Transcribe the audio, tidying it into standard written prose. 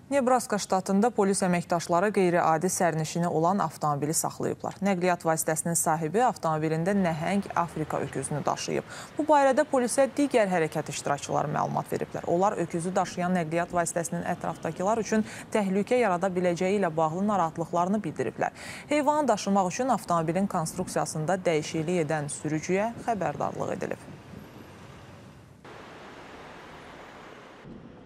Nebraska ştatında polis əməkdaşları qeyri-adi sərnişini olan avtomobili saxlayıblar. Nəqliyyat vasitəsinin sahibi avtomobilində nəhəng Afrika öküzünü daşıyıb. Bu barədə polisə digər hərəkət iştirakçıları məlumat veriblər. Onlar öküzü daşıyan nəqliyyat vasitəsinin ətrafdakılar üçün təhlükə yarada biləcəyi ilə bağlı narahatlıqlarını bildiriblər. Heyvanı daşımaq üçün avtomobilin konstruksiyasında dəyişiklik edən sürücüyə xəbərdarlıq edilib.